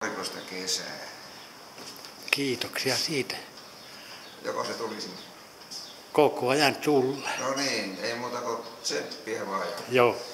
Rikosta kesää. Kiitoksia siitä. Joko se tuli sinne? Koko ajan tulla. No niin, ei muuta kuin tseppiä vaan. Joo.